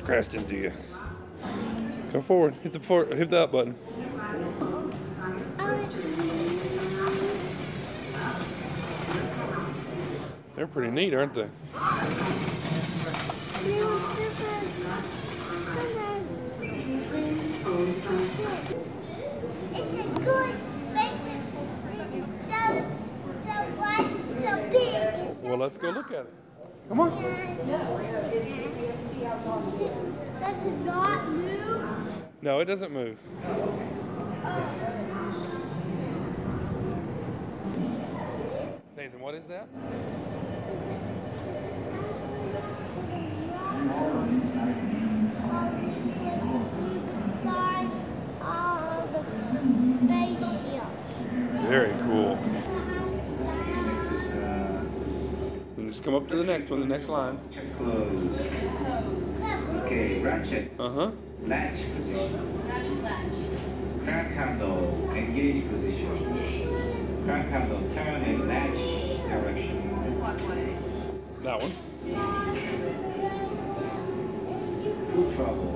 crashed into you. Go forward. Hit the up button. They're pretty neat, aren't they? Well, let's go look at it. Come on. Does it not move? No, it doesn't move. Nathan, what is that? Very cool. Then just come up to the next one, the next line. Okay, ratchet. Uh-huh. Latch position. Crank handle, engage position. Crank handle, turn in latch direction. That one. Full travel.